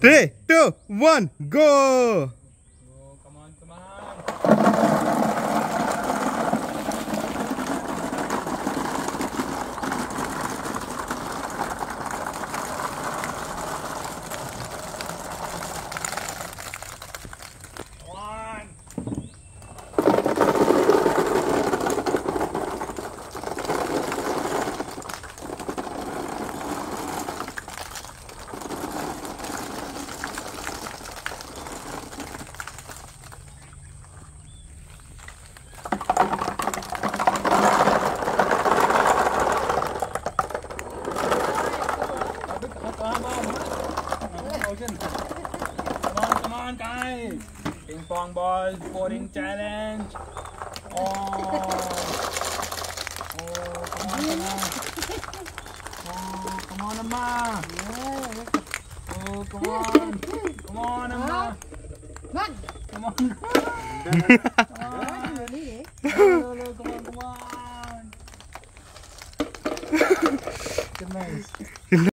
3, 2, 1, go! Oh, come on, come on. Come on, guys! Ping pong ball boarding challenge. Oh, come on. Oh, come on, Amma. Oh, come on. Come on, Amma. Come on. Come on. Come on. Good nice.